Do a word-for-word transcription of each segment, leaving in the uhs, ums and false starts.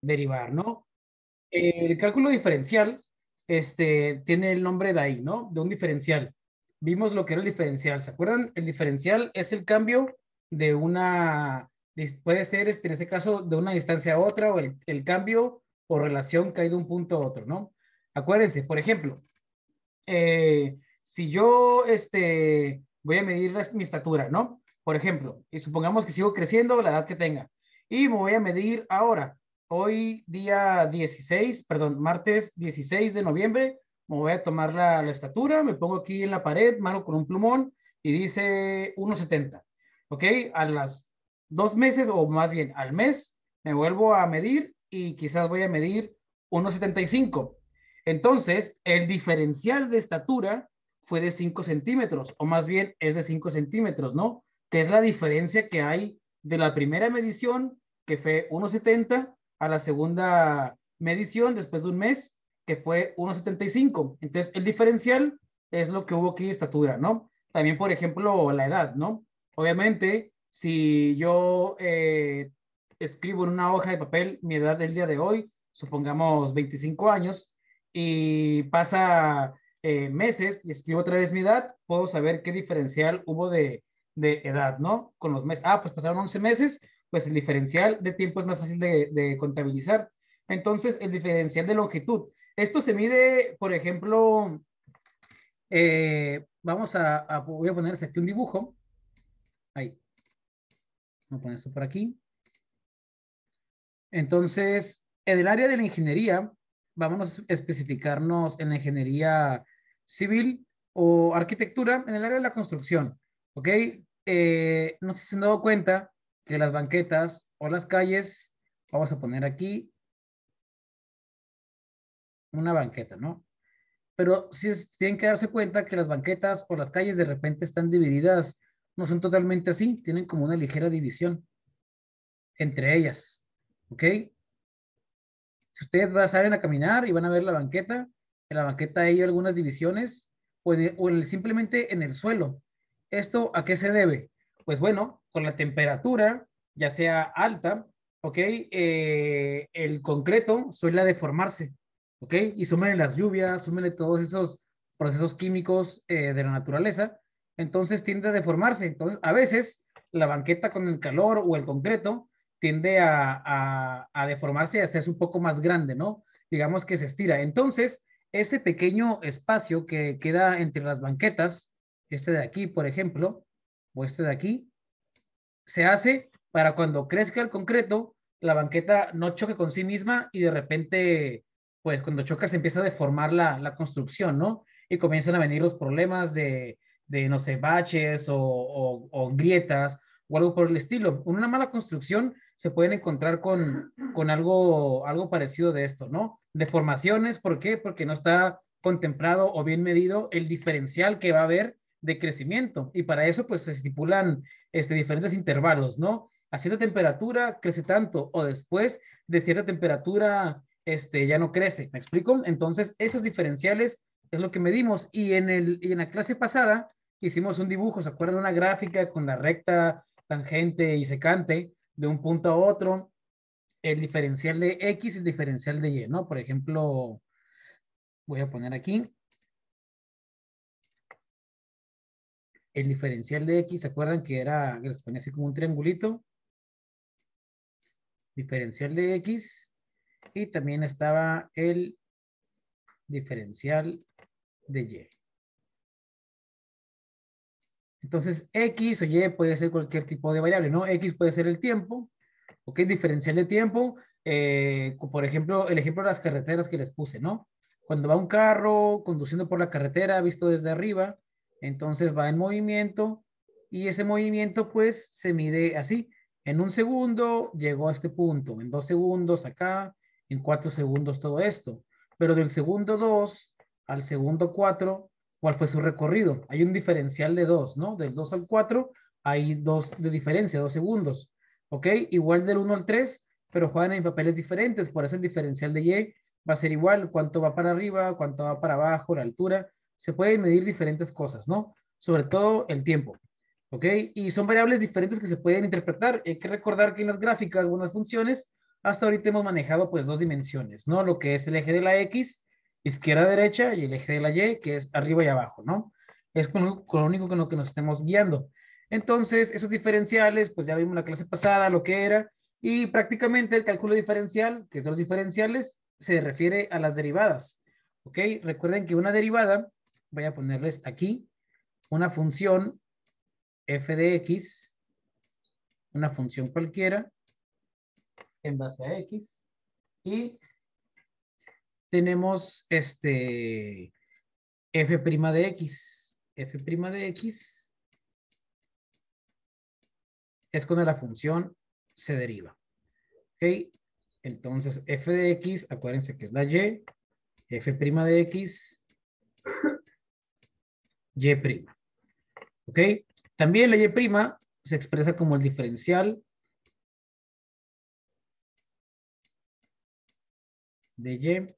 derivar, ¿no? El cálculo diferencial este, tiene el nombre de ahí, ¿no? De un diferencial. Vimos lo que era el diferencial. ¿Se acuerdan? El diferencial es el cambio de una, puede ser este, en este caso de una distancia a otra o el, el cambio o relación que hay de un punto a otro, ¿no? Acuérdense, por ejemplo, eh, si yo este, voy a medir la- mi estatura, ¿no? Por ejemplo, y supongamos que sigo creciendo la edad que tenga y me voy a medir ahora, hoy día dieciséis, perdón, martes dieciséis de noviembre, me voy a tomar la, la estatura, me pongo aquí en la pared, mano con un plumón y dice uno setenta, ¿ok? A las dos meses o más bien al mes me vuelvo a medir y quizás voy a medir uno setenta y cinco. Entonces, el diferencial de estatura fue de cinco centímetros, o más bien es de cinco centímetros, ¿no? Que es la diferencia que hay de la primera medición, que fue uno setenta, a la segunda medición después de un mes, que fue uno setenta y cinco. Entonces, el diferencial es lo que hubo aquí de estatura, ¿no? También, por ejemplo, la edad, ¿no? Obviamente, si yo eh, escribo en una hoja de papel mi edad del día de hoy, supongamos veinticinco años, y pasa eh, meses y escribo otra vez mi edad, puedo saber qué diferencial hubo de, de edad, ¿no? Con los meses. Ah, pues pasaron once meses, pues el diferencial de tiempo es más fácil de, de contabilizar. Entonces, el diferencial de longitud. Esto se mide, por ejemplo, eh, vamos a, a, voy a ponerse aquí un dibujo. Ahí. Vamos a poner esto por aquí. Entonces, en el área de la ingeniería, vamos a especificarnos en la ingeniería civil o arquitectura en el área de la construcción, ¿ok? Eh, no sé si se han dado cuenta que las banquetas o las calles, vamos a poner aquí una banqueta, ¿no? Pero sí es- tienen que darse cuenta que las banquetas o las calles de repente están divididas, no son totalmente así, tienen como una ligera división entre ellas, ¿ok? Si ustedes van, salen a caminar y van a ver la banqueta, en la banqueta hay algunas divisiones o, de, o el, simplemente en el suelo. ¿Esto a qué se debe? Pues bueno, con la temperatura, ya sea alta, ¿ok? Eh, el concreto suele deformarse, ¿ok? Y súmenle las lluvias, súmenle todos esos procesos químicos eh, de la naturaleza, entonces tiende a deformarse. Entonces, a veces la banqueta con el calor o el concreto tiende a, a, a deformarse y a hacerse un poco más grande, ¿no? Digamos que se estira. Entonces, ese pequeño espacio que queda entre las banquetas, este de aquí, por ejemplo, o este de aquí, se hace para cuando crezca el concreto, la banqueta no choque con sí misma y de repente, pues cuando choca se empieza a deformar la, la construcción, ¿no? Y comienzan a venir los problemas de, de no sé, baches o, o, o grietas o algo por el estilo. En una mala construcción se pueden encontrar con, con algo, algo parecido de esto, ¿no? Deformaciones, ¿por qué? Porque no está contemplado o bien medido el diferencial que va a haber de crecimiento. Y para eso, pues se estipulan este, diferentes intervalos, ¿no? A cierta temperatura crece tanto o después de cierta temperatura este, ya no crece. ¿Me explico? Entonces, esos diferenciales es lo que medimos. Y en, el, y en la clase pasada hicimos un dibujo, ¿se acuerdan? Una gráfica con la recta, tangente y secante de un punto a otro, el diferencial de X y el diferencial de Y, ¿no? Por ejemplo, voy a poner aquí el diferencial de X, ¿se acuerdan que era, que les ponía así como un triangulito? Diferencial de X y también estaba el diferencial de Y. Entonces, X o Y puede ser cualquier tipo de variable, ¿no? X puede ser el tiempo, ¿ok? Diferencial de tiempo, eh, por ejemplo, el ejemplo de las carreteras que les puse, ¿no? Cuando va un carro conduciendo por la carretera visto desde arriba, entonces va en movimiento y ese movimiento pues se mide así. En un segundo llegó a este punto, en dos segundos acá, en cuatro segundos todo esto. Pero del segundo dos al segundo cuatro, ¿cuál fue su recorrido? Hay un diferencial de dos, ¿no? Del dos al cuatro hay dos de diferencia, dos segundos. ¿Ok? Igual del uno al tres, pero juegan en papeles diferentes, por eso el diferencial de Y va a ser igual, cuánto va para arriba, cuánto va para abajo, la altura, se pueden medir diferentes cosas, ¿no? Sobre todo el tiempo, ¿ok? Y son variables diferentes que se pueden interpretar. Hay que recordar que en las gráficas, algunas funciones hasta ahorita hemos manejado pues dos dimensiones, ¿no? Lo que es el eje de la X, izquierda-derecha, y el eje de la Y, que es arriba y abajo, ¿no? Es con, con lo único con lo que nos estemos guiando. Entonces, esos diferenciales, pues ya vimos la clase pasada, lo que era, y prácticamente el cálculo diferencial, que es de los diferenciales, se refiere a las derivadas, ¿ok? Recuerden que una derivada, voy a ponerles aquí, una función f de x, una función cualquiera, en base a x, y tenemos este f' de x. f' de x es cuando la función se deriva. ¿Ok? Entonces, f de x, acuérdense que es la y, f' de x, y'. ¿Ok? También la y' se expresa como el diferencial de y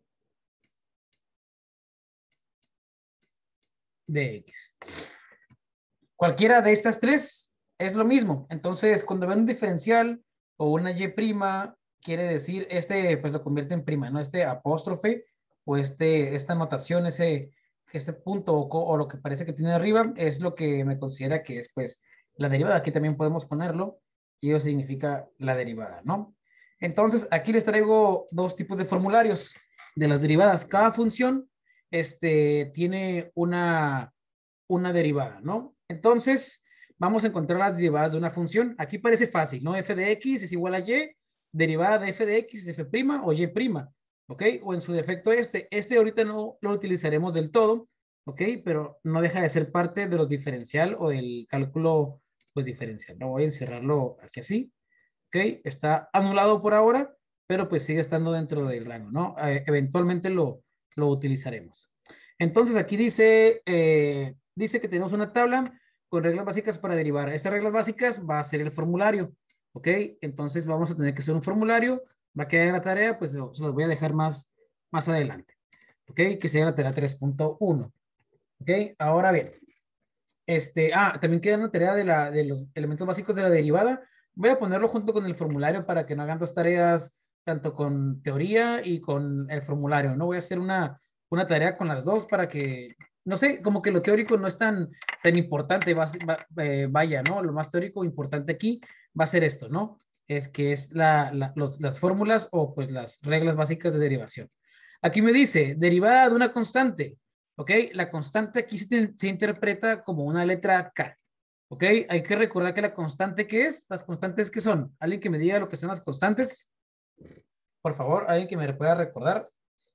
de x. Cualquiera de estas tres es lo mismo. Entonces, cuando ven un diferencial o una y', quiere decir, este pues lo convierte en prima, ¿no? Este apóstrofe o este, esta notación, ese, ese punto o, o lo que parece que tiene arriba, es lo que me considera que es pues la derivada. Aquí también podemos ponerlo y eso significa la derivada, ¿no? Entonces, aquí les traigo dos tipos de formularios de las derivadas. Cada función este, tiene una, una derivada, ¿no? Entonces, vamos a encontrar las derivadas de una función. Aquí parece fácil, ¿no? F de x es igual a y, derivada de f de x es f' o y', ¿ok? O en su defecto este. Este ahorita no lo utilizaremos del todo, ¿ok? Pero no deja de ser parte de los diferencial o del cálculo, pues diferencial. No voy a encerrarlo aquí así, ¿ok? Está anulado por ahora, pero pues sigue estando dentro del rango, ¿no? Eh, eventualmente lo, lo utilizaremos. Entonces aquí dice, eh, dice que tenemos una tabla con reglas básicas para derivar. Estas reglas básicas va a ser el formulario, ¿ok? Entonces vamos a tener que hacer un formulario, va a quedar en la tarea, pues se los voy a dejar más, más adelante, ¿ok? Que sea la tarea tres punto uno, ¿ok? Ahora bien, este, ah, también queda una tarea de, la, de los elementos básicos de la derivada. Voy a ponerlo junto con el formulario para que no hagan dos tareas, tanto con teoría y con el formulario. No voy a hacer una, una tarea con las dos para que, no sé, como que lo teórico no es tan, tan importante, va, va, eh, vaya, ¿no? Lo más teórico importante aquí va a ser esto, ¿no? Es que es la, la, los, las fórmulas o pues las reglas básicas de derivación. Aquí me dice, derivada de una constante. ¿Ok? La constante aquí se, se interpreta como una letra K. ¿Ok? Hay que recordar que la constante, ¿qué es? Las constantes, ¿qué son? ¿Alguien que me diga lo que son las constantes? Por favor, alguien que me pueda recordar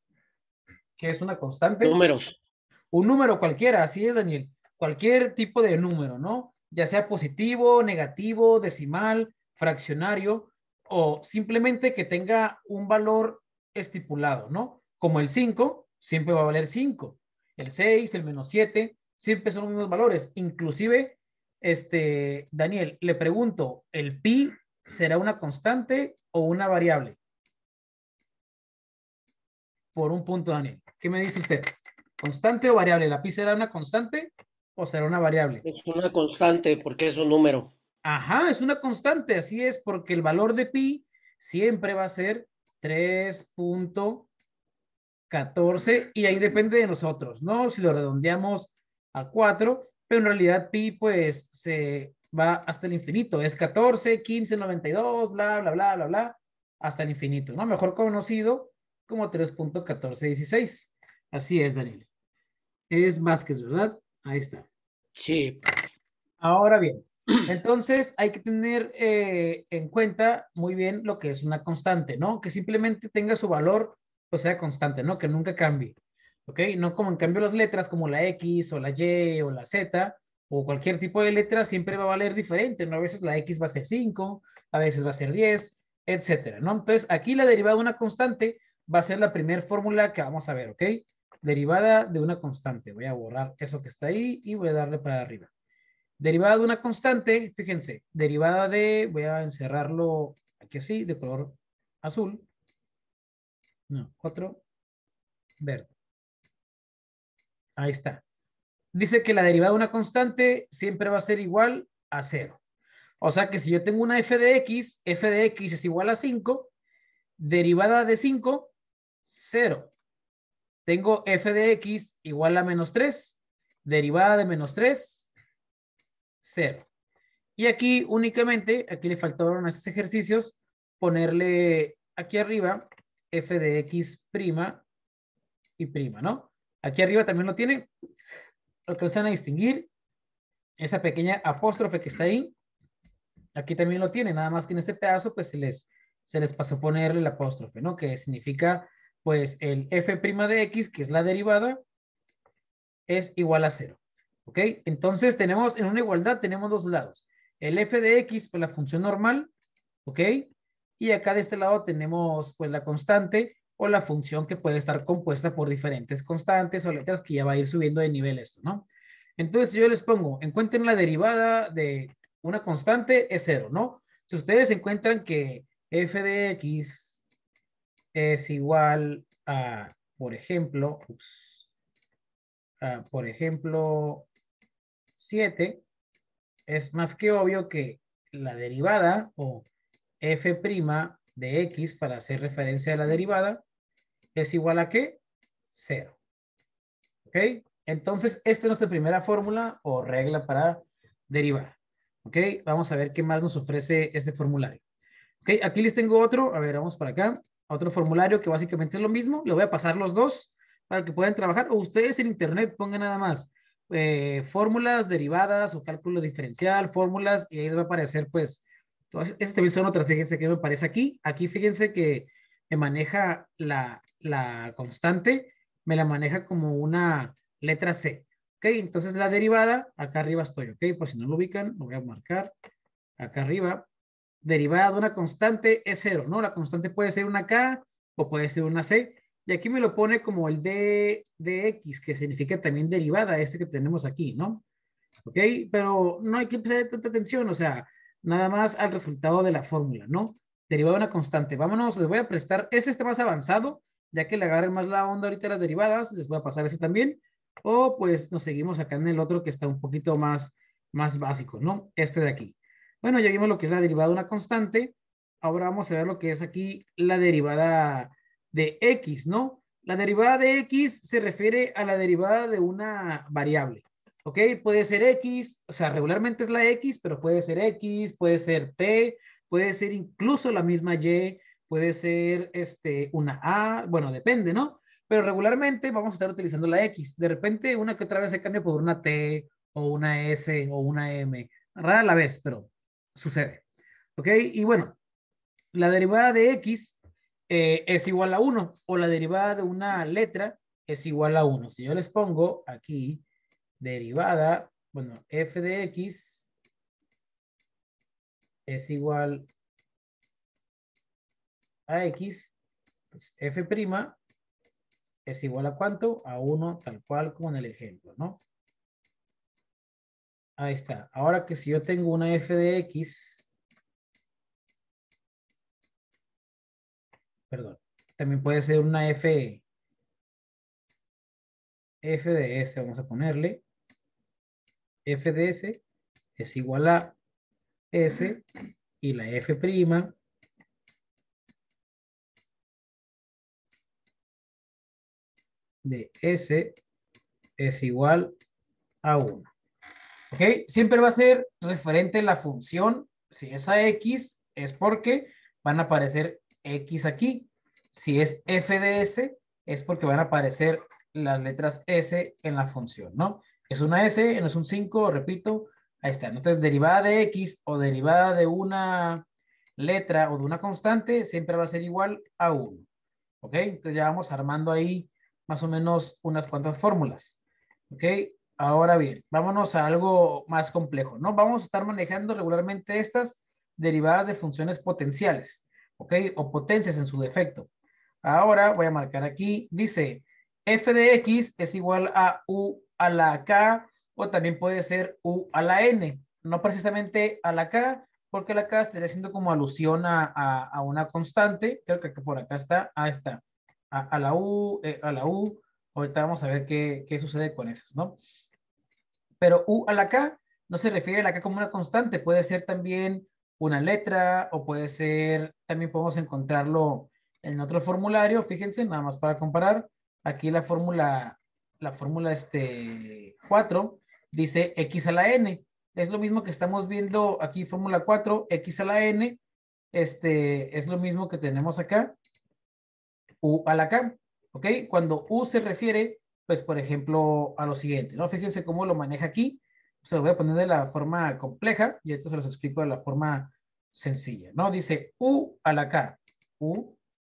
qué es una constante. Números. Un número cualquiera, así es, Daniel. Cualquier tipo de número, ¿no? Ya sea positivo, negativo, decimal, fraccionario, o simplemente que tenga un valor estipulado, ¿no? Como el cinco, siempre va a valer cinco. El seis, el menos siete, siempre son los mismos valores. Inclusive, este, Daniel, le pregunto, ¿el pi será una constante o una variable? Por un punto, Daniel. ¿Qué me dice usted? ¿Constante o variable? ¿La pi será una constante o será una variable? Es una constante porque es un número. Ajá, es una constante, así es, porque el valor de pi siempre va a ser tres punto catorce y ahí depende de nosotros, ¿no? Si lo redondeamos a cuatro, pero en realidad pi pues se va hasta el infinito, es catorce, quince, noventa y dos, bla, bla, bla, bla, bla, hasta el infinito, ¿no? Mejor conocido como tres punto catorce dieciséis. Así es, Daniel. Es Vázquez, ¿verdad? Ahí está. Sí. Ahora bien, entonces hay que tener eh, en cuenta muy bien lo que es una constante, ¿no? Que simplemente tenga su valor, o sea, constante, ¿no? Que nunca cambie, ¿ok? No como en cambio las letras como la X o la Y o la Z o cualquier tipo de letra siempre va a valer diferente, ¿no? A veces la X va a ser cinco, a veces va a ser diez, etcétera, ¿no? Entonces aquí la derivada de una constante va a ser la primera fórmula que vamos a ver, ¿ok? Derivada de una constante. Voy a borrar eso que está ahí y voy a darle para arriba. Derivada de una constante, fíjense, derivada de, voy a encerrarlo aquí así, de color azul. No, cuatro, verde. Ahí está. Dice que la derivada de una constante siempre va a ser igual a cero. O sea que si yo tengo una f de x, f de x es igual a cinco, derivada de cinco, cero. Tengo f de x igual a menos tres, derivada de menos tres, cero. Y aquí únicamente, aquí le faltaron esos ejercicios, ponerle aquí arriba f de x prima y prima, ¿no? Aquí arriba también lo tiene. Alcanzan a distinguir esa pequeña apóstrofe que está ahí. Aquí también lo tiene, nada más que en este pedazo pues se les, se les pasó ponerle la apóstrofe, ¿no? Que significa pues el f' de x, que es la derivada, es igual a cero. ¿Ok? Entonces tenemos en una igualdad, tenemos dos lados. El f de x, pues la función normal, ¿ok? Y acá de este lado tenemos pues la constante o la función que puede estar compuesta por diferentes constantes o letras que ya va a ir subiendo de nivel esto, ¿no? Entonces yo les pongo, encuentren la derivada de una constante es cero, ¿no? Si ustedes encuentran que f de x es igual a, por ejemplo, ups, a, por ejemplo, siete, es más que obvio que la derivada o f' de x, para hacer referencia a la derivada, es igual a ¿qué? Cero. ¿Ok? Entonces, esta es nuestra primera fórmula o regla para derivar. ¿Ok? Vamos a ver qué más nos ofrece este formulario. ¿Ok? Aquí les tengo otro. A ver, vamos para acá. Otro formulario que básicamente es lo mismo. Le voy a pasar los dos para que puedan trabajar. O ustedes en internet pongan nada más eh, fórmulas derivadas o cálculo diferencial, fórmulas, y ahí les va a aparecer, pues, todas, estas también son otras. Fíjense que me parece aquí. Aquí fíjense que me maneja la, la constante, me la maneja como una letra C. ¿Ok? Entonces la derivada, acá arriba estoy, ¿ok? Por si no lo ubican, lo voy a marcar acá arriba. Derivada de una constante es cero, ¿no? La constante puede ser una K o puede ser una C. Y aquí me lo pone como el D de X, que significa también derivada, este que tenemos aquí, ¿no? ¿Ok? Pero no hay que prestar tanta atención, o sea, nada más al resultado de la fórmula, ¿no? Derivada de una constante. Vámonos, les voy a prestar, ese está más avanzado, ya que le agarren más la onda ahorita las derivadas, les voy a pasar ese también. O pues nos seguimos acá en el otro que está un poquito más, más básico, ¿no? Este de aquí. Bueno, ya vimos lo que es la derivada de una constante. Ahora vamos a ver lo que es aquí la derivada de X, ¿no? La derivada de X se refiere a la derivada de una variable. ¿Ok? Puede ser X, o sea, regularmente es la X, pero puede ser X, puede ser T, puede ser incluso la misma Y, puede ser este, una A, bueno, depende, ¿no? Pero regularmente vamos a estar utilizando la X. De repente una que otra vez se cambia por una T o una S o una M. Rara la vez, pero sucede. ¿Ok? Y bueno, la derivada de X eh, es igual a uno o la derivada de una letra es igual a uno. Si yo les pongo aquí derivada, bueno, f de x es igual a x, pues f' es igual a ¿cuánto? A uno, tal cual como en el ejemplo, ¿no? Ahí está. Ahora que si yo tengo una f de x, perdón, también puede ser una f, f de s, vamos a ponerle, f de s es igual a s y la f' de s es igual a uno. ¿Ok? Siempre va a ser referente la función. Si es a x, es porque van a aparecer x aquí. Si es f de s, es porque van a aparecer las letras s en la función, ¿no? Es una s, no es un cinco, repito. Ahí está. Entonces, derivada de x o derivada de una letra o de una constante siempre va a ser igual a uno. ¿Ok? Entonces ya vamos armando ahí más o menos unas cuantas fórmulas. ¿Ok? Ahora bien, vámonos a algo más complejo, ¿no? Vamos a estar manejando regularmente estas derivadas de funciones potenciales, ¿ok? O potencias en su defecto. Ahora voy a marcar aquí, dice, f de x es igual a u a la k o también puede ser u a la n. No precisamente a la k, porque la k estaría haciendo como alusión a, a, a una constante. Creo que por acá está, ahí está, a, a la u, eh, a la u. Ahorita vamos a ver qué, qué sucede con esas, ¿no? Pero u a la k no se refiere a la k como una constante, puede ser también una letra o puede ser, también podemos encontrarlo En otro formulario, fíjense, nada más para comparar, aquí la fórmula, la fórmula este cuatro dice x a la n. Es lo mismo que estamos viendo aquí, fórmula cuatro, x a la n, este, es lo mismo que tenemos acá, u a la k, ¿ok? Cuando u se refiere, pues, por ejemplo, a lo siguiente, ¿no? Fíjense cómo lo maneja aquí. Se lo voy a poner de la forma compleja y esto se los explico de la forma sencilla, ¿no? Dice u a la k, u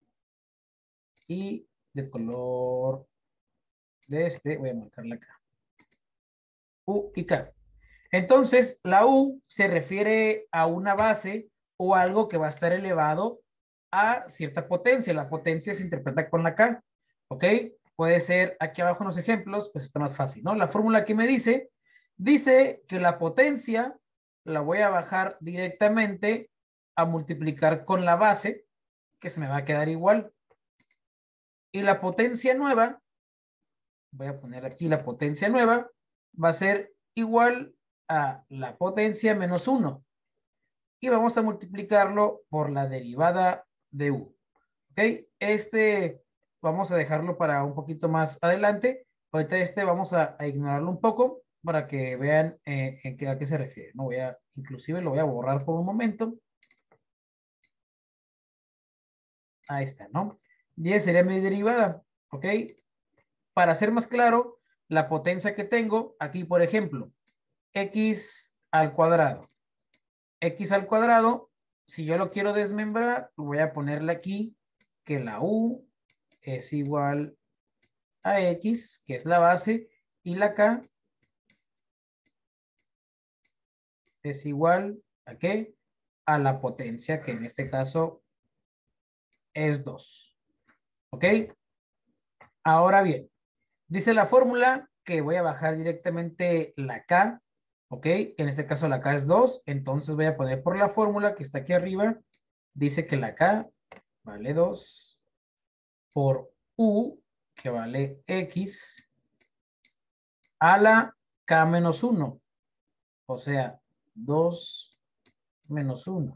y de color de este, voy a marcarla acá, u y k. Entonces, la u se refiere a una base o algo que va a estar elevado a cierta potencia. La potencia se interpreta con la k, ¿ok? Puede ser, aquí abajo en los ejemplos, pues está más fácil, ¿no? La fórmula que me dice, dice que la potencia la voy a bajar directamente a multiplicar con la base, que se me va a quedar igual. Y la potencia nueva, voy a poner aquí la potencia nueva, va a ser igual a la potencia menos uno. Y vamos a multiplicarlo por la derivada de u. ¿Ok? Este vamos a dejarlo para un poquito más adelante. Ahorita este vamos a, a ignorarlo un poco para que vean eh, en qué, a qué se refiere. No voy a, inclusive lo voy a borrar por un momento. Ahí está, ¿no? Y esa sería mi derivada. ¿Ok? Para ser más claro, la potencia que tengo aquí, por ejemplo, x al cuadrado. X al cuadrado, si yo lo quiero desmembrar, voy a ponerle aquí que la u es igual a x, que es la base, y la k es igual a qué? A la potencia, que en este caso es dos. ¿Ok? Ahora bien, dice la fórmula que voy a bajar directamente la k, ¿ok? En este caso la k es dos, entonces voy a poner por la fórmula que está aquí arriba, dice que la k vale dos por u, que vale x, a la k menos uno, o sea, dos menos uno.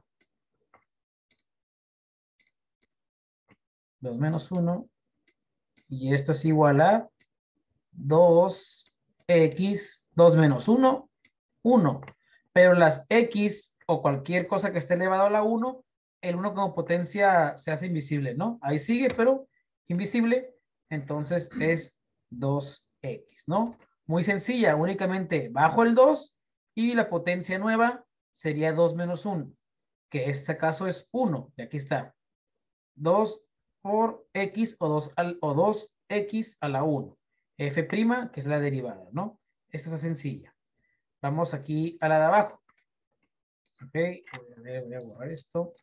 dos menos uno, y esto es igual a dos x, dos menos uno, uno. Pero las x o cualquier cosa que esté elevado a la uno, el uno como potencia se hace invisible, ¿no? Ahí sigue, pero invisible. Entonces es dos x, ¿no? Muy sencilla, únicamente bajo el dos y la potencia nueva sería dos menos uno, que en este caso es uno. Y aquí está. dos por x o dos, al, o dos x a la uno. F', que es la derivada, ¿no? Esta es sencilla. Vamos aquí a la de abajo. Ok, voy a, ver, voy a borrar esto.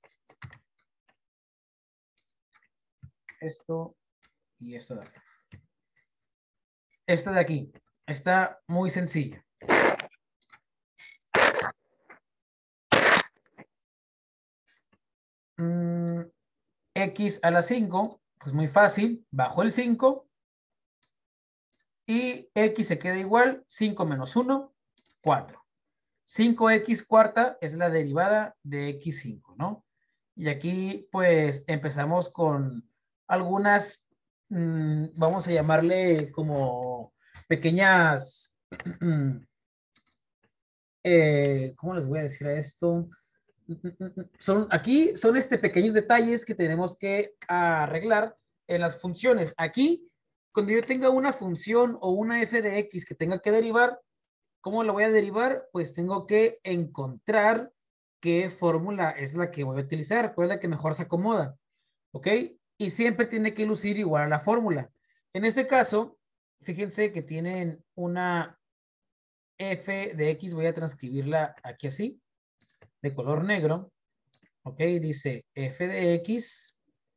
Esto y esto de acá. Esta de aquí está muy sencilla. Mm, x a la cinco, pues muy fácil. Bajo el cinco. Y x se queda igual. cinco menos uno, cuatro. cinco x cuarta es la derivada de x cinco, ¿no? Y aquí pues empezamos con algunas, mmm, vamos a llamarle como pequeñas, eh, ¿cómo les voy a decir a esto? Son, aquí son este pequeños detalles que tenemos que arreglar en las funciones. Aquí, cuando yo tenga una función o una f de x que tenga que derivar, ¿cómo lo voy a derivar? Pues tengo que encontrar qué fórmula es la que voy a utilizar, cuál es la que mejor se acomoda, ¿ok? Y siempre tiene que lucir igual a la fórmula. En este caso, fíjense que tienen una f de x, voy a transcribirla aquí así, de color negro, ¿ok? Dice f de x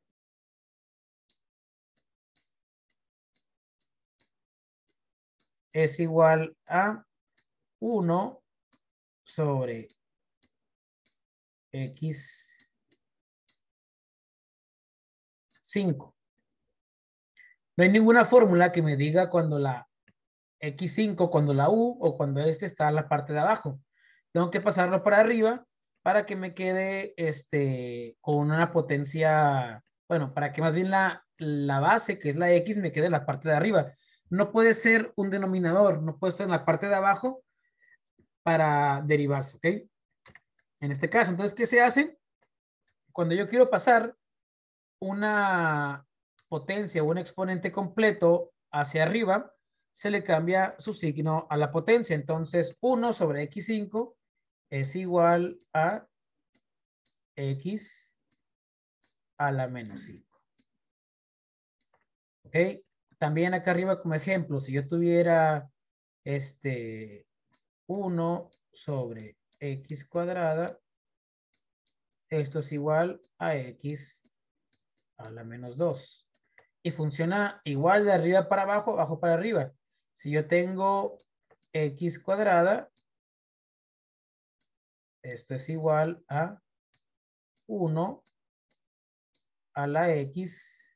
es igual a uno sobre x cinco. No hay ninguna fórmula que me diga cuando la x cinco, cuando la u o cuando este está en la parte de abajo. Tengo que pasarlo para arriba para que me quede este, con una potencia Bueno, para que más bien la, la base, que es la X, me quede en la parte de arriba. No puede ser un denominador, no puede estar en la parte de abajo para derivarse, ¿ok? En este caso, entonces, ¿qué se hace? Cuando yo quiero pasar una potencia o un exponente completo hacia arriba, se le cambia su signo a la potencia. Entonces, uno sobre equis cinco es igual a x a la menos cinco. ¿Ok? También acá arriba como ejemplo, si yo tuviera este uno sobre x cuadrada, esto es igual a x a la menos dos. Y funciona igual de arriba para abajo, abajo para arriba. Si yo tengo x cuadrada, esto es igual a uno a la x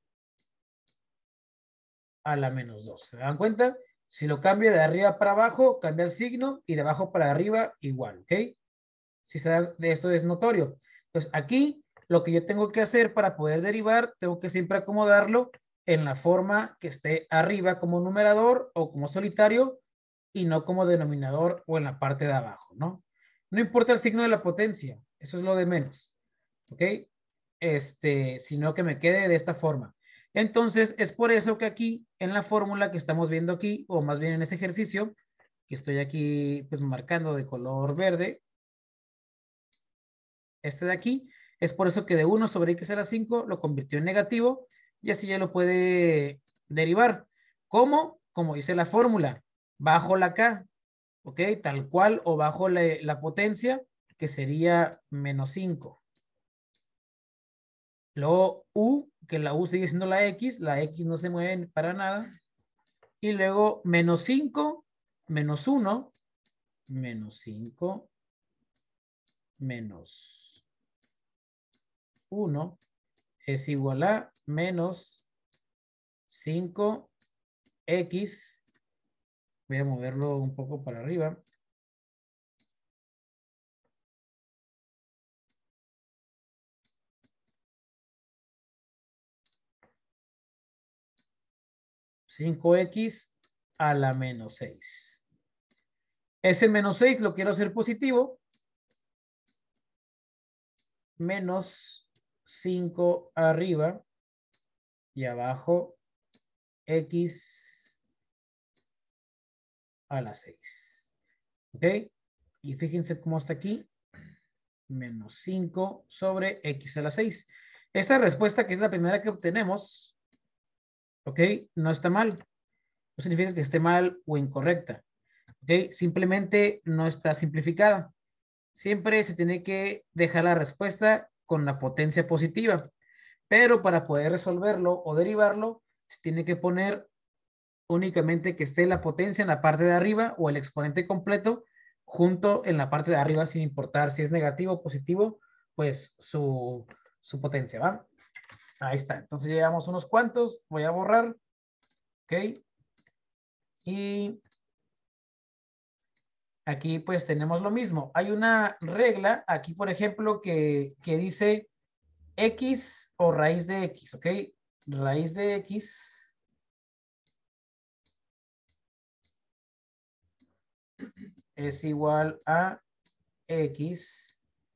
a la menos dos. ¿Se dan cuenta? Si lo cambio de arriba para abajo, cambia el signo y de abajo para arriba igual, ¿ok? Si se da, de esto es notorio. Entonces aquí lo que yo tengo que hacer para poder derivar, tengo que siempre acomodarlo en la forma que esté arriba como numerador o como solitario y no como denominador o en la parte de abajo, ¿no? No importa el signo de la potencia, eso es lo de menos, ¿ok? Este, sino que me quede de esta forma. Entonces, es por eso que aquí, en la fórmula que estamos viendo aquí, o más bien en este ejercicio, que estoy aquí pues marcando de color verde, este de aquí, es por eso que de uno sobre x a la cinco lo convirtió en negativo y así ya lo puede derivar. ¿Cómo? Como dice la fórmula, bajo la k, ¿ok? Tal cual o bajo la, la potencia, que sería menos cinco. Luego u, que la u sigue siendo la x, la x no se mueve para nada. Y luego menos cinco, menos uno, menos cinco, menos uno es igual a menos cinco x. Voy a moverlo un poco para arriba. cinco x a la menos seis. Ese menos seis lo quiero hacer positivo. Menos cinco arriba y abajo x a la seis. ¿Ok? Y fíjense cómo está aquí. Menos cinco sobre x a la seis. Esta respuesta, que es la primera que obtenemos, ¿ok? No está mal. No significa que esté mal o incorrecta. ¿Ok? Simplemente no está simplificada. Siempre se tiene que dejar la respuesta con la potencia positiva. Pero para poder resolverlo o derivarlo, se tiene que poner únicamente que esté la potencia en la parte de arriba o el exponente completo junto en la parte de arriba, sin importar si es negativo o positivo, pues su, su potencia, ¿va? Ahí está. Entonces llevamos unos cuantos. Voy a borrar. Ok. Y aquí pues tenemos lo mismo. Hay una regla aquí, por ejemplo, que, que dice x o raíz de x, ¿ok? Raíz de x es igual a x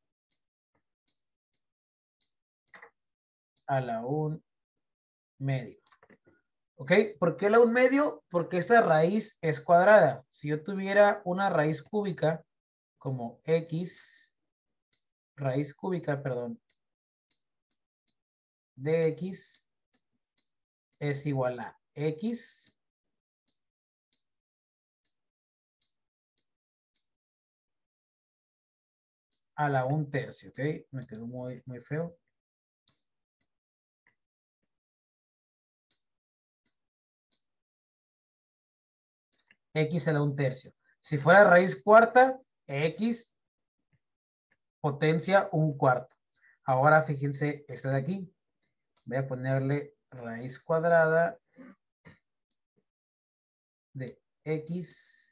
a la un medio. ¿Ok? ¿Por qué la un medio? Porque esta raíz es cuadrada. Si yo tuviera una raíz cúbica como x, raíz cúbica, perdón, de x es igual a x a la un tercio, ¿ok? Me quedó muy, muy feo. X a la un tercio. Si fuera raíz cuarta, x potencia un cuarto. Ahora fíjense esta de aquí. Voy a ponerle raíz cuadrada de x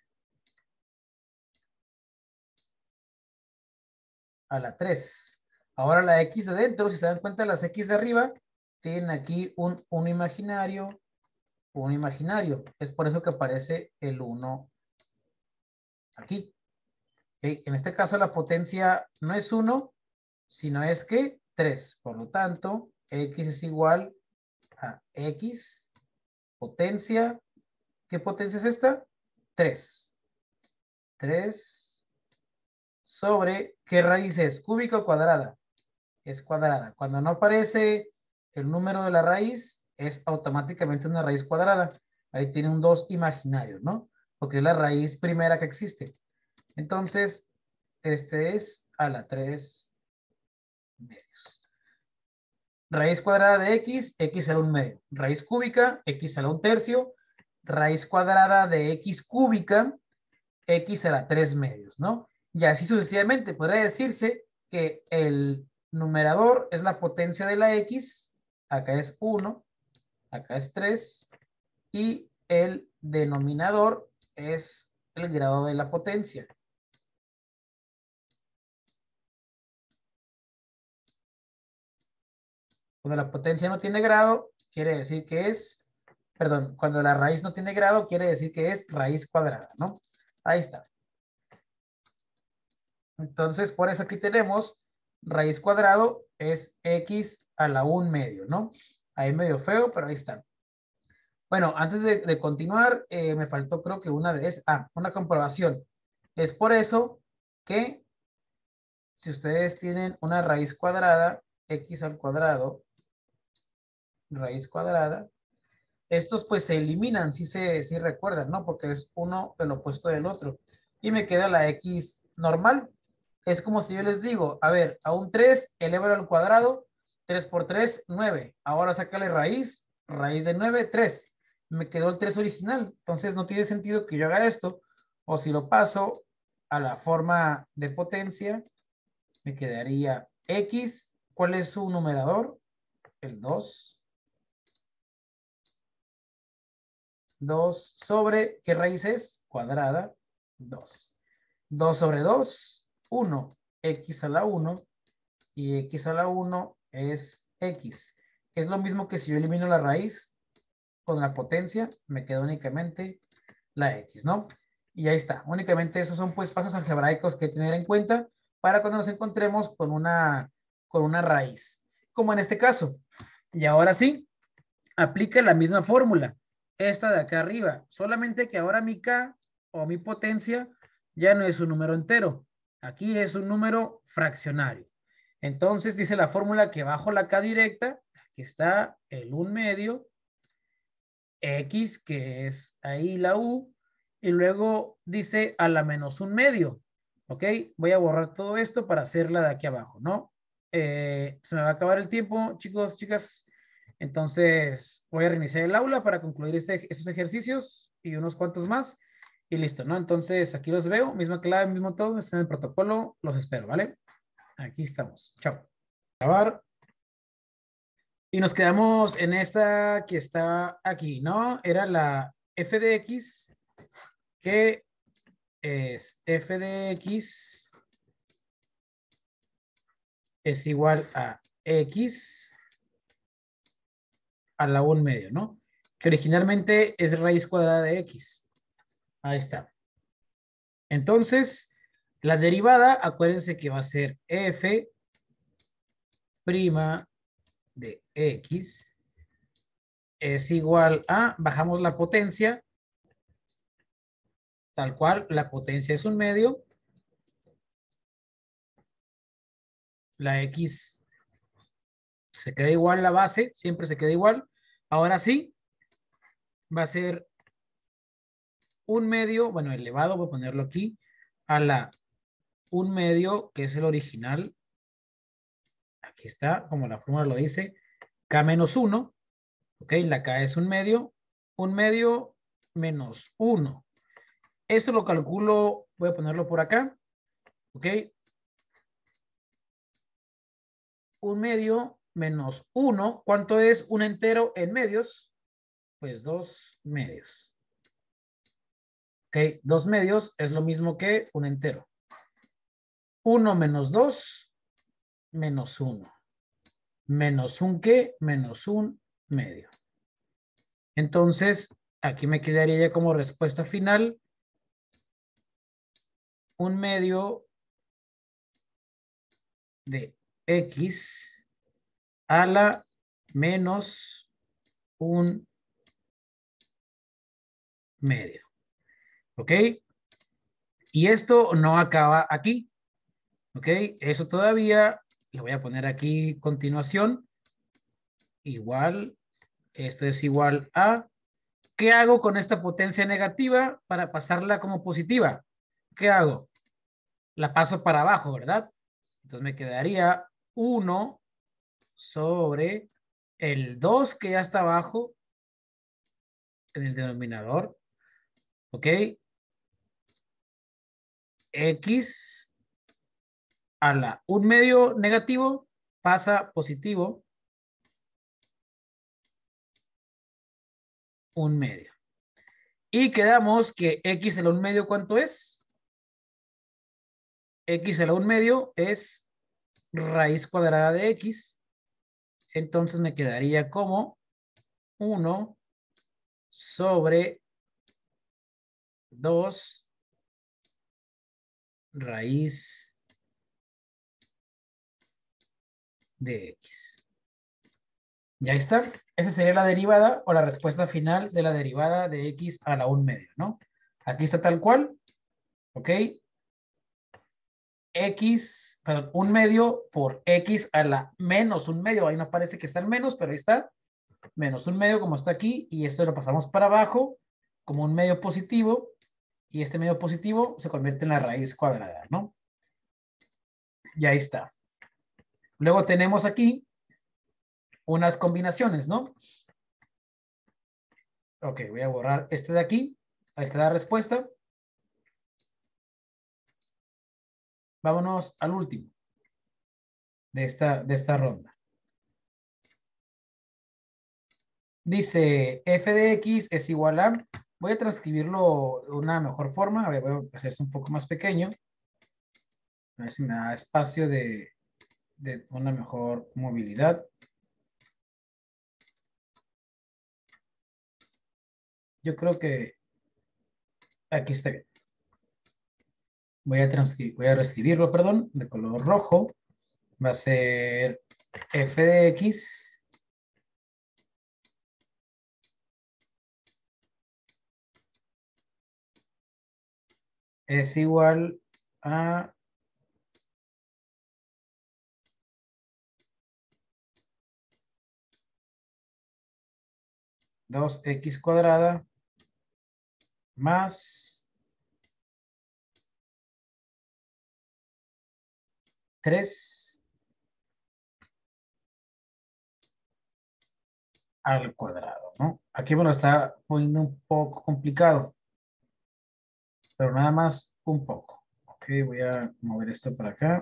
a la tres. Ahora la x de dentro, si se dan cuenta, las x de arriba tienen aquí un uno imaginario, un imaginario. Es por eso que aparece el uno aquí. ¿Okay? En este caso la potencia no es uno, sino es que tres. Por lo tanto, X es igual a X potencia. ¿Qué potencia es esta? tres. tres sobre, ¿qué raíz es? ¿Cúbica o cuadrada? Es cuadrada. Cuando no aparece el número de la raíz, es automáticamente una raíz cuadrada. Ahí tiene un dos imaginario, ¿no? Porque es la raíz primera que existe. Entonces, este es a la tres medios. Raíz cuadrada de X, X a la un medio. Raíz cúbica, X a la un tercio. Raíz cuadrada de X cúbica, X a la tres medios, ¿no? Y así sucesivamente. Podría decirse que el numerador es la potencia de la X. Acá es uno, acá es tres. Y el denominador es el grado de la potencia. Cuando la potencia no tiene grado, quiere decir que es, perdón, cuando la raíz no tiene grado, quiere decir que es raíz cuadrada, ¿no? Ahí está. Entonces, por eso aquí tenemos raíz cuadrado es X a la un medio, ¿no? Ahí medio feo, pero ahí está. Bueno, antes de, de continuar, eh, me faltó creo que una vez, ah, una comprobación. Es por eso que si ustedes tienen una raíz cuadrada, X al cuadrado, raíz cuadrada, estos pues se eliminan, si se si recuerdan, ¿no? Porque es uno el opuesto del otro. Y me queda la X normal. Es como si yo les digo, a ver, a un tres, elévalo al cuadrado, tres por tres, nueve. Ahora sácale raíz, raíz de nueve, tres. Me quedó el tres original. Entonces no tiene sentido que yo haga esto. O si lo paso a la forma de potencia, me quedaría X. ¿Cuál es su numerador? El dos. dos sobre, ¿qué raíz es? Cuadrada, dos. dos sobre dos, uno. X a la uno. Y X a la uno es X. Que es lo mismo que si yo elimino la raíz con la potencia, me queda únicamente la X, ¿no? Y ahí está. Únicamente esos son pues pasos algebraicos que tener en cuenta para cuando nos encontremos con una, con una raíz. Como en este caso. Y ahora sí, aplica la misma fórmula. Esta de acá arriba. Solamente que ahora mi K o mi potencia ya no es un número entero. Aquí es un número fraccionario. Entonces dice la fórmula que bajo la K directa, aquí está el un medio, X, que es ahí la U, y luego dice a la menos un medio. ¿Ok? Voy a borrar todo esto para hacerla de aquí abajo, ¿no? Eh, se me va a acabar el tiempo, chicos, chicas. Entonces voy a reiniciar el aula para concluir este, estos ejercicios y unos cuantos más. Y listo, ¿no? Entonces aquí los veo, misma clave, mismo todo, está en el protocolo, los espero, ¿vale? Aquí estamos. Chao. Grabar. Y nos quedamos en esta que está aquí, ¿no? Era la f de x, que es f de x es igual a x a la un medio, ¿no? Que originalmente es raíz cuadrada de x. Ahí está. Entonces, la derivada, acuérdense que va a ser f prima de x es igual a, bajamos la potencia, tal cual, la potencia es un medio, la x se queda igual, la base siempre se queda igual. Ahora sí, va a ser un medio, bueno, elevado, voy a ponerlo aquí, a la un medio, que es el original. Aquí está, como la fórmula lo dice, k menos uno. Ok, la k es un medio, un medio menos uno. Esto lo calculo, voy a ponerlo por acá. Ok, un medio menos uno. ¿Cuánto es un entero en medios? Pues dos medios. Ok, dos medios es lo mismo que un entero. uno menos dos, menos uno. menos un qué, menos un medio. Entonces, aquí me quedaría ya como respuesta final un medio de X a la menos un medio. ¿Ok? Y esto no acaba aquí. ¿Ok? Eso todavía le voy a poner aquí continuación. Igual, esto es igual a... ¿Qué hago con esta potencia negativa para pasarla como positiva? ¿Qué hago? La paso para abajo, ¿verdad? Entonces me quedaría uno sobre el dos que ya está abajo en el denominador. ¿Ok? X a la un medio negativo pasa positivo un medio. Y quedamos que X a la un medio, ¿cuánto es? X a la un medio es raíz cuadrada de X. Entonces me quedaría como uno sobre dos raíz de X. Ya está. Esa sería la derivada o la respuesta final de la derivada de X a la un medio, ¿no? Aquí está tal cual. ¿Ok? X, perdón, un medio por X a la menos un medio. Ahí no parece que está el menos, pero ahí está. Menos un medio como está aquí. Y esto lo pasamos para abajo como un medio positivo. Y este medio positivo se convierte en la raíz cuadrada, ¿no? Y ahí está. Luego tenemos aquí unas combinaciones, ¿no? Ok, voy a borrar este de aquí. Ahí está la respuesta. Vámonos al último de esta, de esta ronda. Dice f de x es igual a... Voy a transcribirlo de una mejor forma. A ver, voy a hacerse un poco más pequeño. A ver si me da espacio de, de una mejor movilidad. Yo creo que aquí está bien. Voy a, transcribir, voy a reescribirlo, perdón, de color rojo. Va a ser f de x es igual a dos x cuadrada más tres al cuadrado, ¿no? Aquí me lo está poniendo un poco complicado, pero nada más un poco. Ok, voy a mover esto para acá.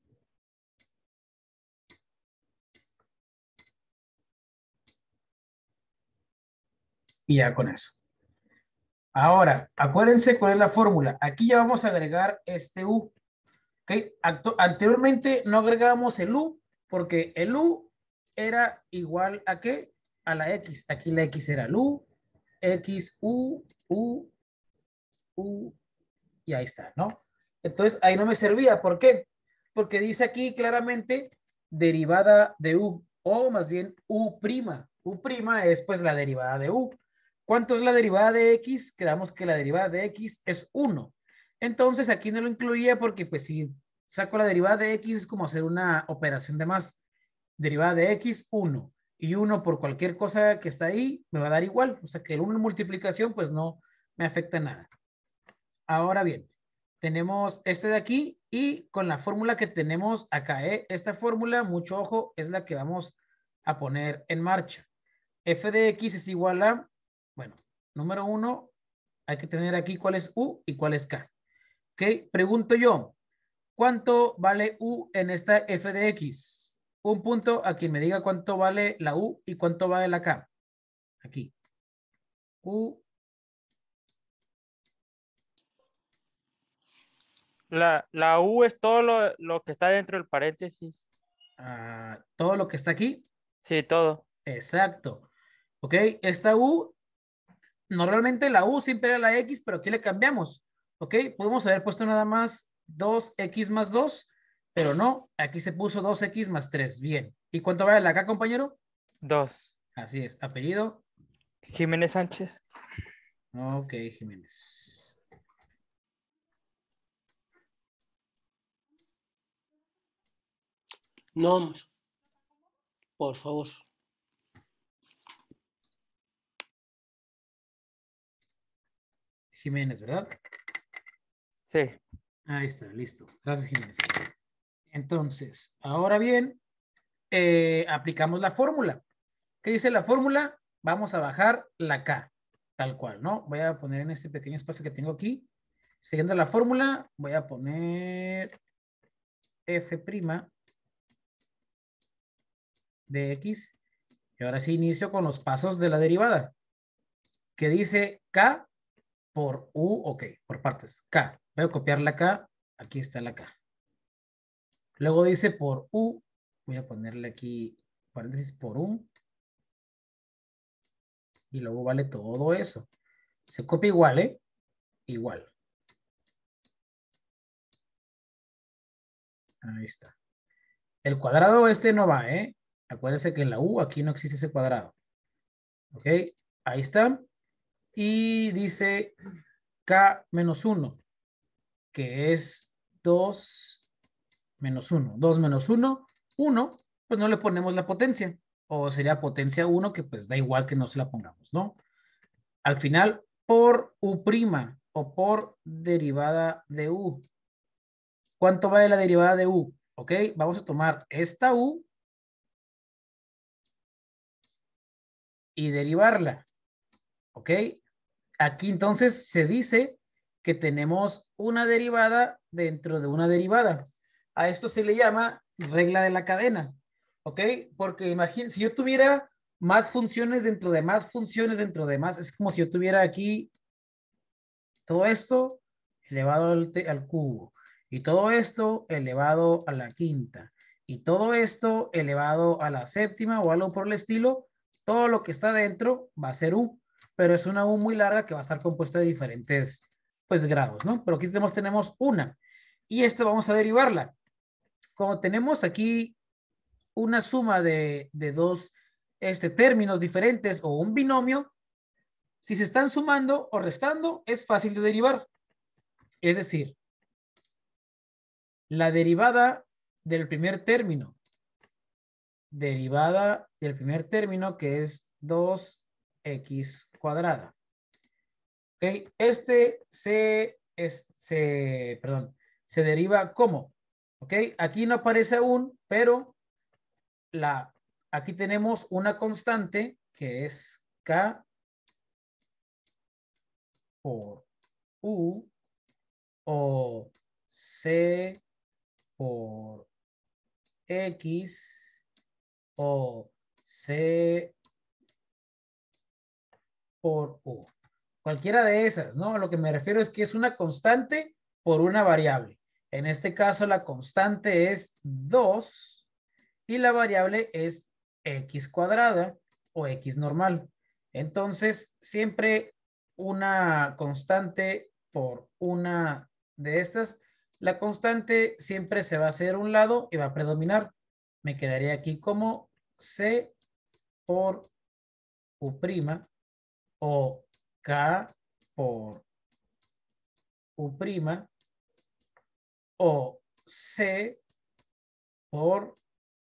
Y ya con eso. Ahora, acuérdense cuál es la fórmula. Aquí ya vamos a agregar este U. ¿Okay? Anteriormente no agregábamos el U porque el U era igual a ¿qué? A la X. Aquí la X era el U, X, U, U, U, y ahí está, ¿no? Entonces ahí no me servía. ¿Por qué? Porque dice aquí claramente derivada de U, o más bien U'. U' es pues la derivada de U. ¿Cuánto es la derivada de X? Quedamos que la derivada de X es uno. Entonces aquí no lo incluía porque pues si saco la derivada de X es como hacer una operación de más. Derivada de X, uno. Y uno por cualquier cosa que está ahí me va a dar igual. O sea que el uno en multiplicación pues no me afecta nada. Ahora bien, tenemos este de aquí y con la fórmula que tenemos acá, ¿eh? Esta fórmula, mucho ojo, es la que vamos a poner en marcha. F de X es igual a, bueno, número uno, hay que tener aquí cuál es U y cuál es K. ¿Ok? Pregunto yo, ¿cuánto vale U en esta F de X? Un punto a quien me diga cuánto vale la U y cuánto vale la K. Aquí. U. La, la U es todo lo, lo que está dentro del paréntesis. a todo lo que está aquí. Sí, todo. Exacto. Ok, esta U, normalmente la U siempre era la X, pero aquí le cambiamos. Ok, podemos haber puesto nada más dos X más dos, pero no, aquí se puso dos X más tres. Bien. ¿Y cuánto vale la acá, compañero? Dos. Así es. Apellido. Jiménez Sánchez. Ok, Jiménez. Nombre, por favor. Jiménez, ¿verdad? Sí. Ahí está, listo. Gracias, Jiménez. Entonces, ahora bien, eh, aplicamos la fórmula. ¿Qué dice la fórmula? Vamos a bajar la K, tal cual, ¿no? Voy a poner en este pequeño espacio que tengo aquí. Siguiendo la fórmula, voy a poner F' de X. Y ahora sí inicio con los pasos de la derivada. Que dice K por U, ok, por partes. K. Voy a copiar la K. Aquí está la K. Luego dice por U. Voy a ponerle aquí paréntesis por U. Y luego vale todo eso. Se copia igual, ¿eh? Igual. Ahí está. El cuadrado este no va, ¿eh? Acuérdense que en la U aquí no existe ese cuadrado. ¿Ok? Ahí está. Y dice K menos uno, que es dos menos uno. dos menos uno, uno, pues no le ponemos la potencia. O sería potencia uno, que pues da igual que no se la pongamos, ¿no? Al final, por U' o por derivada de U. ¿Cuánto vale la derivada de U? Ok, vamos a tomar esta U y derivarla. Ok, aquí entonces se dice que tenemos una derivada dentro de una derivada. A esto se le llama regla de la cadena. Ok, porque imagínense, si yo tuviera más funciones dentro de más funciones dentro de más, es como si yo tuviera aquí todo esto elevado al, al cubo y todo esto elevado a la quinta y todo esto elevado a la séptima o algo por el estilo. Todo lo que está dentro va a ser U, pero es una U muy larga que va a estar compuesta de diferentes pues grados, ¿no? Pero aquí tenemos, tenemos una y esta vamos a derivarla. Como tenemos aquí una suma de, de dos este, términos diferentes o un binomio, si se están sumando o restando, es fácil de derivar. Es decir, la derivada del primer término, derivada del primer término que es dos x cuadrada. ¿Ok? Este se, es, se, perdón, se deriva como, ¿ok? Aquí no aparece aún, pero la, aquí tenemos una constante que es K por U o C por X o C por U. Cualquiera de esas, ¿no? Lo que me refiero es que es una constante por una variable. En este caso, la constante es dos y la variable es X cuadrada o X normal. Entonces, siempre una constante por una de estas, la constante siempre se va a hacer un lado y va a predominar. Me quedaría aquí como C por U' o K por U' o C por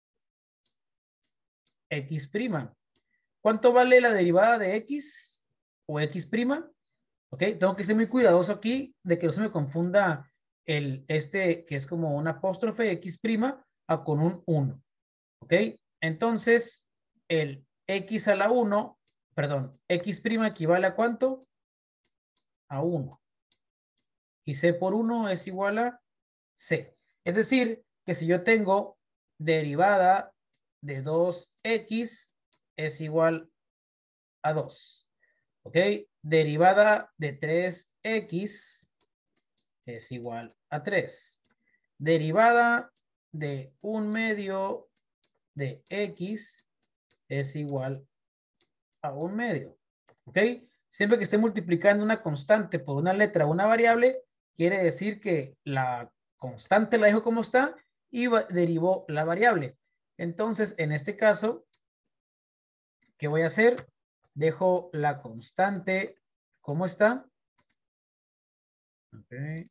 X'. ¿Cuánto vale la derivada de X o X'? Ok, tengo que ser muy cuidadoso aquí de que no se me confunda el este que es como un apóstrofe X' a con un uno. Ok, entonces el X a la uno, perdón, X' equivale a ¿cuánto? A uno. Y C por uno es igual a C. Es decir, que si yo tengo derivada de dos x es igual a dos. ¿Ok? Derivada de tres x es igual a tres. Derivada de un medio de X es igual a un medio. ¿Ok? Siempre que esté multiplicando una constante por una letra o una variable, quiere decir que la constante la dejo como está y derivó la variable. Entonces, en este caso, ¿qué voy a hacer? Dejo la constante como está. Ok.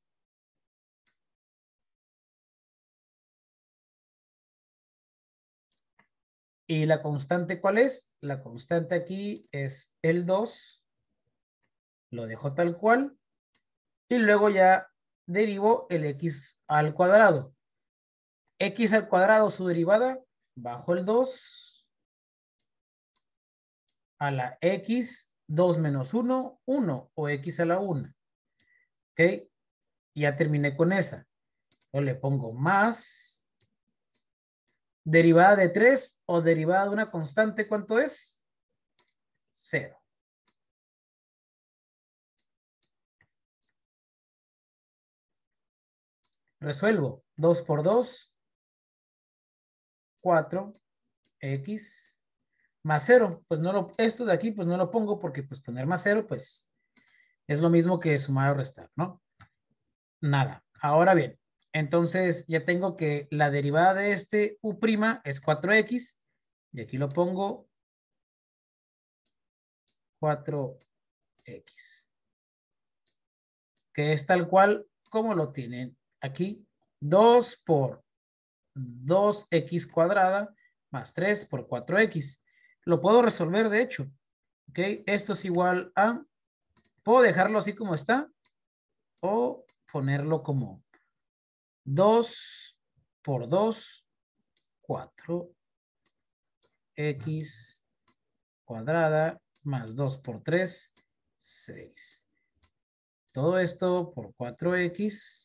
¿Y la constante cuál es? La constante aquí es el dos. Lo dejo tal cual. Y luego ya derivo el x al cuadrado. X al cuadrado, su derivada, bajo el dos a la x, dos menos uno, uno o x a la una. ¿Ok? Ya terminé con esa. Yo le pongo más. Derivada de tres o derivada de una constante, ¿cuánto es? Cero. Resuelvo. dos por dos, cuatro x más cero. Pues no lo, esto de aquí pues no lo pongo porque pues poner más cero pues es lo mismo que sumar o restar, ¿no? Nada. Ahora bien, entonces ya tengo que la derivada de este u' es cuatro x y aquí lo pongo cuatro x, que es tal cual como lo tienen aquí. dos por dos x cuadrada más tres por cuatro x. Lo puedo resolver, de hecho. ¿Ok? Esto es igual a... Puedo dejarlo así como está o ponerlo como dos por dos, cuatro x cuadrada más dos por tres, seis. Todo esto por cuatro x.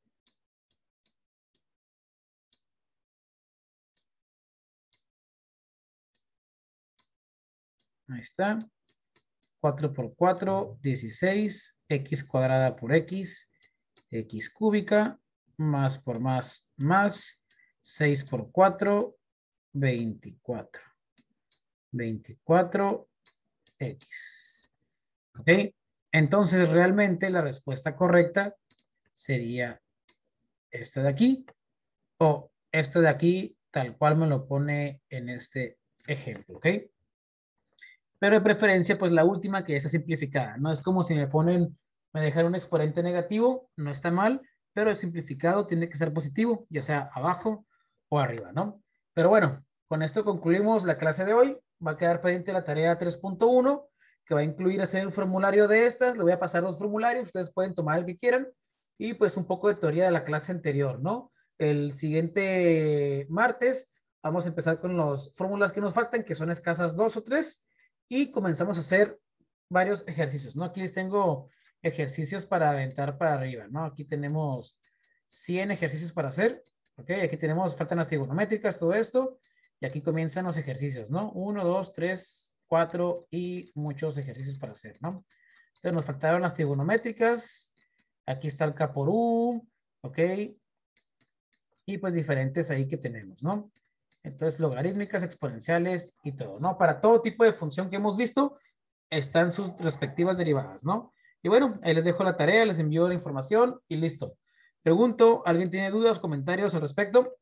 Ahí está. cuatro por cuatro, dieciséis. X cuadrada por x. X cúbica. Más por más, más. seis por cuatro, veinticuatro. veinticuatro x. ¿Ok? Entonces, realmente la respuesta correcta sería esta de aquí o esta de aquí, tal cual me lo pone en este ejemplo. ¿Ok? Pero de preferencia, pues la última que es simplificada. No es como si me ponen, me dejan un exponente negativo, no está mal, pero el simplificado tiene que ser positivo, ya sea abajo o arriba, ¿no? Pero bueno, con esto concluimos la clase de hoy. Va a quedar pendiente la tarea tres punto uno, que va a incluir hacer el formulario de estas. Le voy a pasar los formularios, ustedes pueden tomar el que quieran. Y pues un poco de teoría de la clase anterior, ¿no? El siguiente martes vamos a empezar con las fórmulas que nos faltan, que son escasas dos o tres, y comenzamos a hacer varios ejercicios, ¿no? Aquí les tengo ejercicios para aventar para arriba, ¿no? Aquí tenemos cien ejercicios para hacer, ¿ok? Aquí tenemos, faltan las trigonométricas, todo esto, y aquí comienzan los ejercicios, ¿no? Uno, dos, tres, cuatro y muchos ejercicios para hacer, ¿no? Entonces nos faltaron las trigonométricas, aquí está el K por U, ¿ok? Y pues diferentes ahí que tenemos, ¿no? Entonces, logarítmicas, exponenciales y todo, ¿no? Para todo tipo de función que hemos visto, están sus respectivas derivadas, ¿no? Y bueno, ahí les dejo la tarea, les envío la información y listo. Pregunto, ¿alguien tiene dudas, comentarios al respecto?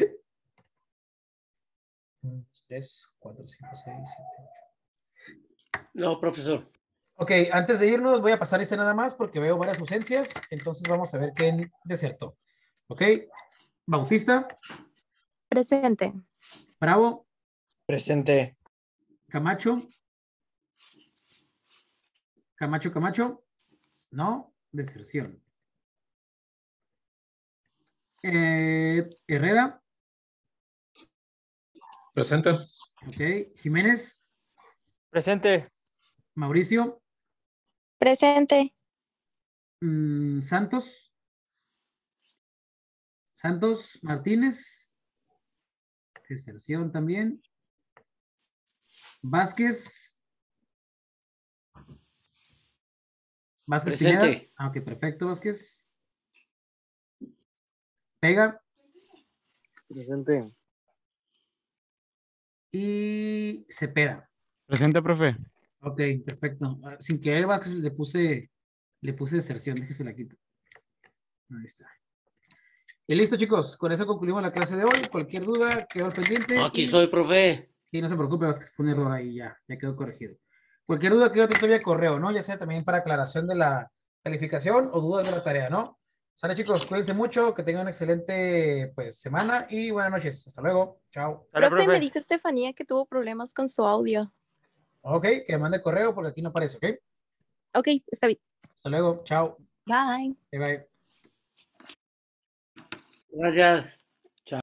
tres, cuatro, cinco, seis, siete, ocho. No, profesor. Ok, antes de irnos voy a pasar este nada más porque veo varias ausencias, entonces vamos a ver quién desertó. Ok, Bautista. Presente. Bravo. Presente. Camacho. Camacho, Camacho. No, deserción. Eh, Herrera. Presente. Ok, Jiménez. Presente. Mauricio. Presente. Mm, Santos. Santos Martínez. Deserción también. Vázquez. Vázquez Pineda. Presente. Ah, ok, perfecto, Vázquez. Pega. Presente. y Cepeda. Presente, profe. Ok, perfecto. Ah, sin querer, Vázquez, le puse, le puse deserción, déjese la quito. Ahí está. Y listo, chicos, con eso concluimos la clase de hoy. Cualquier duda, quedó al pendiente. Aquí y... soy, profe. Sí, no se preocupe, Vázquez, fue un error ahí, ya, ya quedó corregido. Cualquier duda, quedó todavía correo, ¿no? Ya sea también para aclaración de la calificación o dudas de la tarea, ¿no? Sale, chicos, cuídense mucho, que tengan una excelente, pues, semana y buenas noches. Hasta luego. Chao. Sale, Profe, me profe. dijo Estefanía que tuvo problemas con su audio. Ok, que mande correo porque aquí no aparece, ¿ok? Ok, está bien. Hasta luego. Chao. Bye. Bye, bye. Gracias.